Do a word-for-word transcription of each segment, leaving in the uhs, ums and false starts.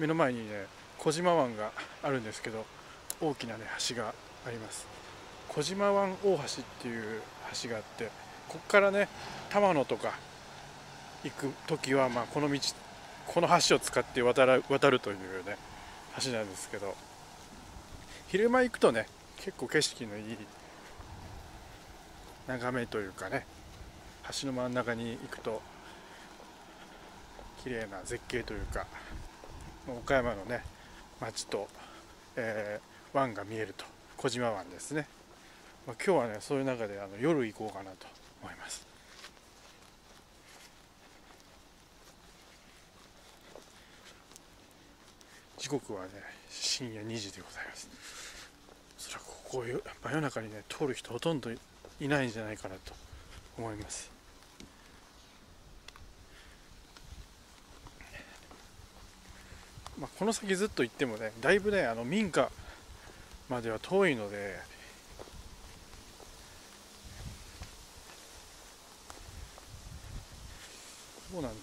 目の前にね小島湾があるんですけど、大きなね橋があります。小島湾大橋っていう橋があって、ここからね多摩野とか行く時は、まあ、この道この橋を使って渡る渡るというね橋なんですけど、昼間行くとね結構景色のいい眺めというかね、橋の真ん中に行くと綺麗な絶景というか、岡山のね町と、えー湾が見えると、小島湾ですね。まあ、今日はねそういう中であの夜行こうかなと思います。時刻はね深夜にじでございます。おそらくここ真夜中にね通る人ほとんどいないんじゃないかなと思います。まあ、この先ずっと行ってもねだいぶねあの民家までは遠いので、どうなんだろ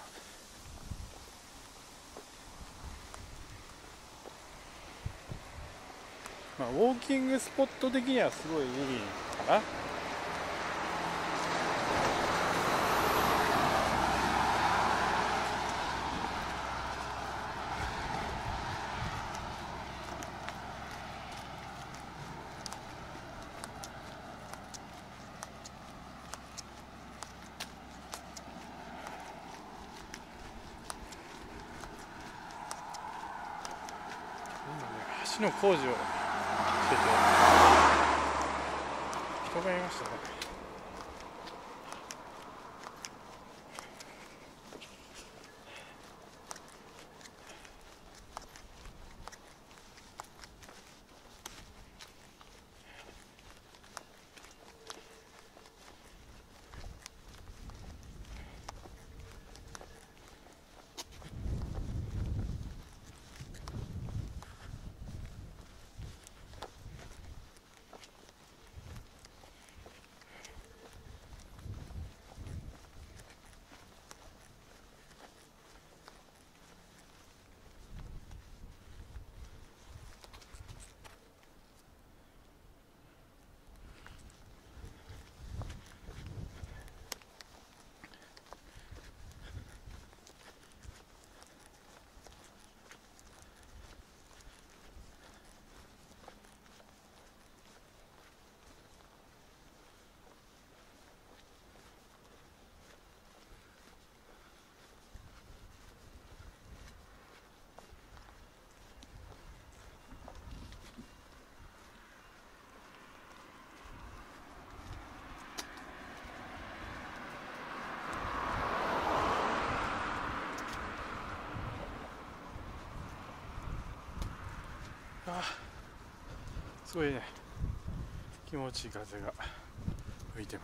うな。まあ、ウォーキングスポット的にはすごいいいかな。橋の工事をしてて人がいましたね。あ、すごいね気持ちいい風が吹いてます。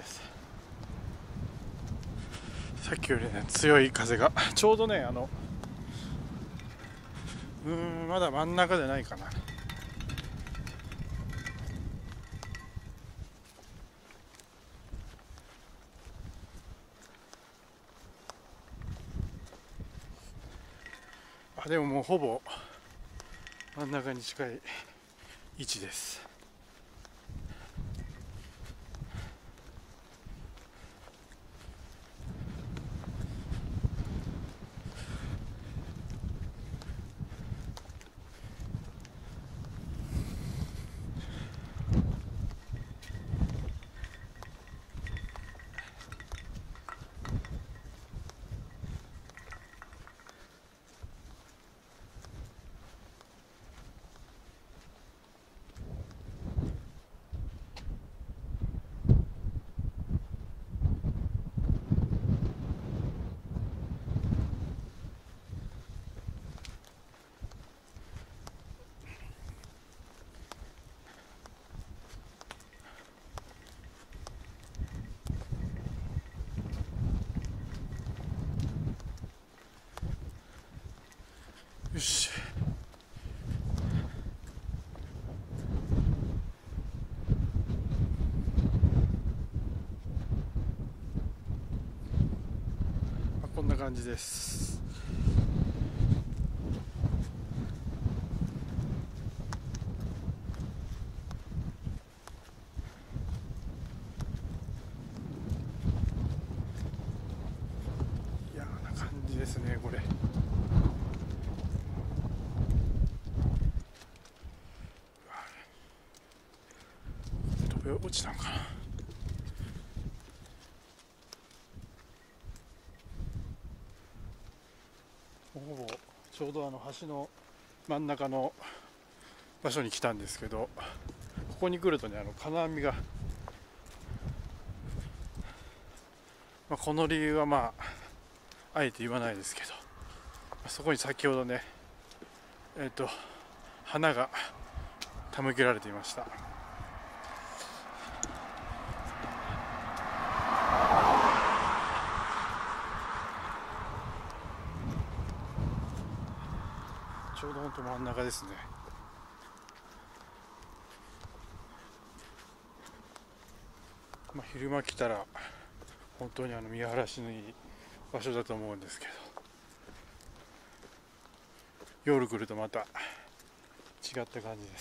です。さっきよりね強い風がちょうどねあのうーんまだ真ん中じゃないかな。あでももうほぼ真ん中に近い位置です。よし。こんな感じです。嫌な感じですねこれ。飛び落ちたんかな。ほぼちょうどあの橋の真ん中の場所に来たんですけど、ここに来るとねあの金網が、まあ、この理由はまああえて言わないですけど、そこに先ほどねえっと花が手向けられていました。ちょうど本当真ん中ですね。まあ、昼間来たら本当にあの見晴らしのいい場所だと思うんですけど、夜来るとまた違った感じです。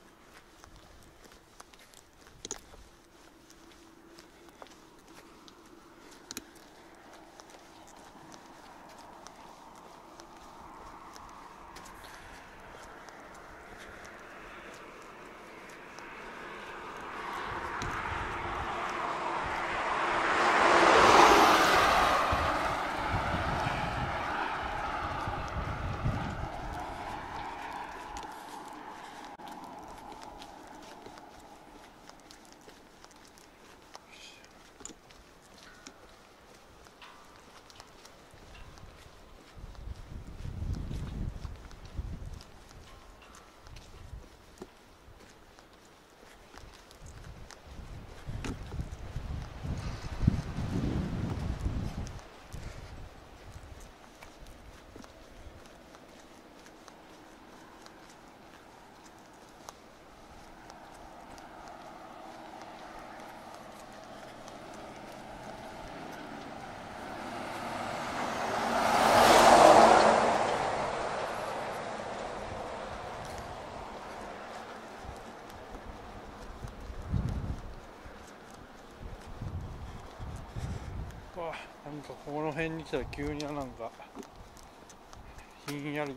わあ、なんかこの辺に来たら急になんかひんやり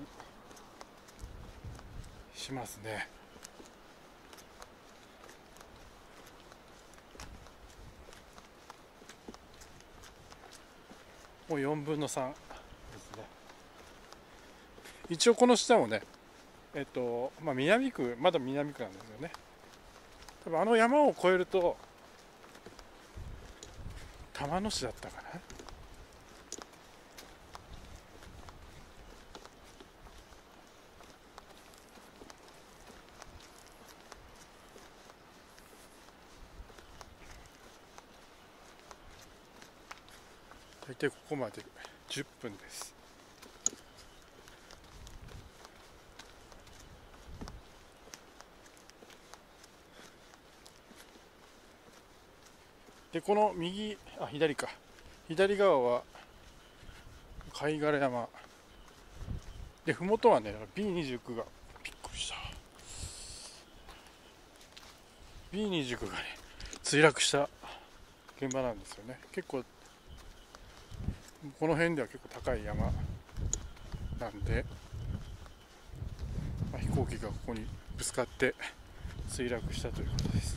しますね。もうよんぶんのさんですね。一応この下もねえっとまあ南区、まだ南区なんですよね。多分あの山を越えると玉野市だったかな。 でここまでじゅっぷんです。でこの右あ左か左側は貝殻山で、麓はね ビーにじゅうきゅう がびっくりした ビーにじゅうきゅう がね墜落した現場なんですよね。結構この辺では結構高い山なんで、まあ、飛行機がここにぶつかって墜落したということです。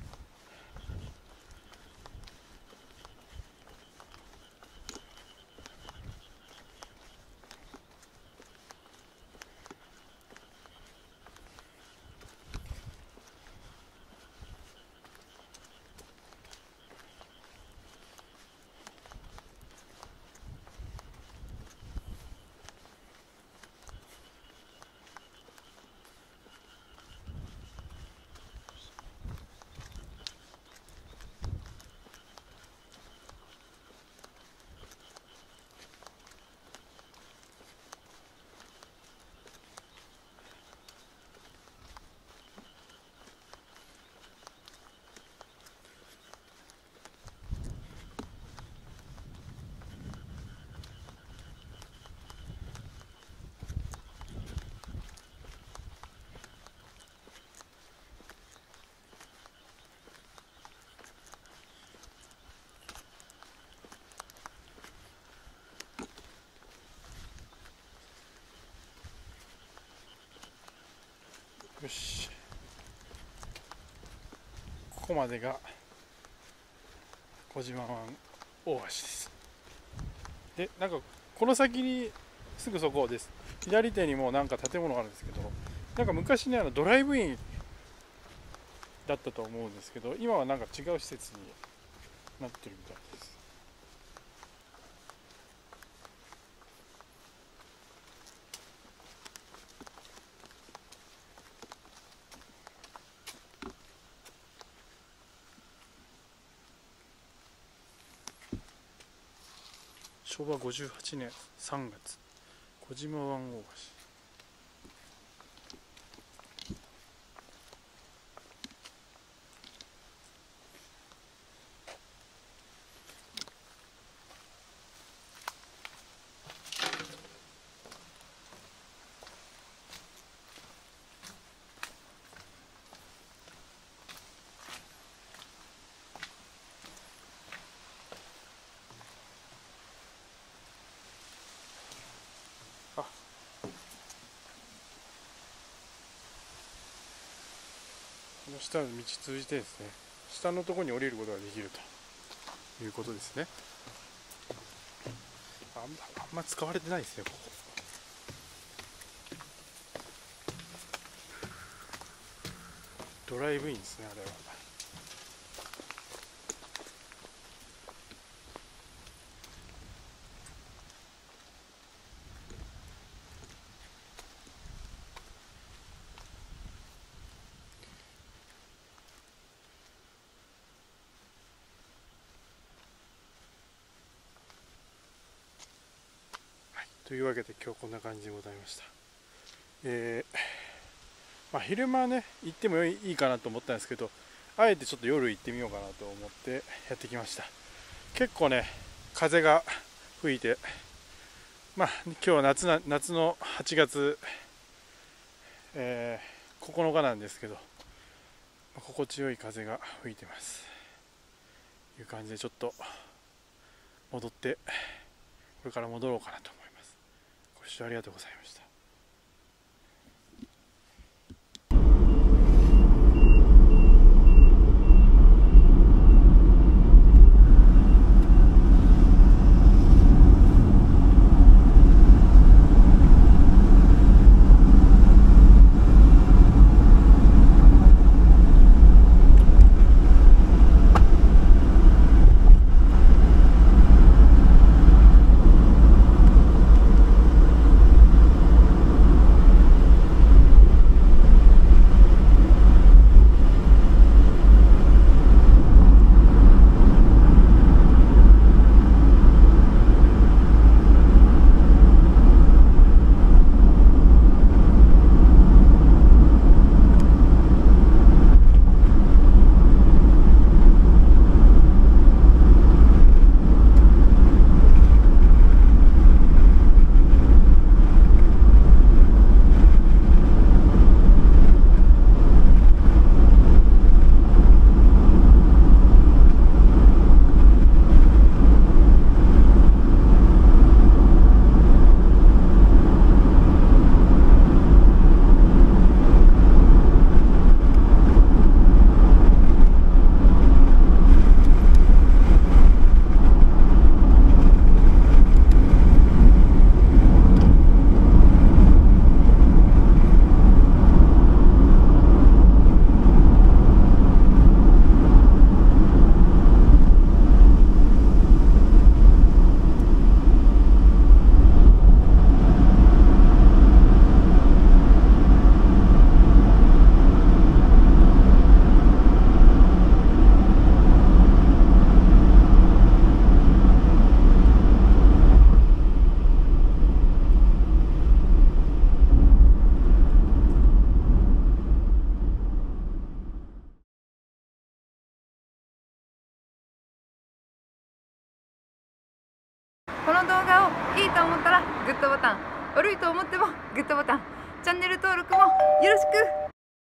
よし、ここまでが小島湾大橋です。でなんかこの先にすぐそこです。左手にもなんか建物があるんですけど、なんか昔ねあのドライブインだったと思うんですけど、今はなんか違う施設になってるみたいです。しょうわごじゅうはちねんさんがつ、小島湾大橋。あ、この下の道通じてですね、下のところに降りることができるということですね。あんま、あんま使われてないですね、ここ。ドライブインですね、あれは。というわけで今日こんな感じでございました。えーまあ、昼間ね行ってもいいかなと思ったんですけど、あえてちょっと夜行ってみようかなと思ってやってきました。結構ね風が吹いて、まあ今日は夏な夏のはちがつ、えー、ここのかなんですけど、心地よい風が吹いてますという感じで、ちょっと戻ってこれから戻ろうかなと思います。ご視聴ありがとうございました。 この動画をいいと思ったらグッドボタン、悪いと思ってもグッドボタン、チャンネル登録もよろしく。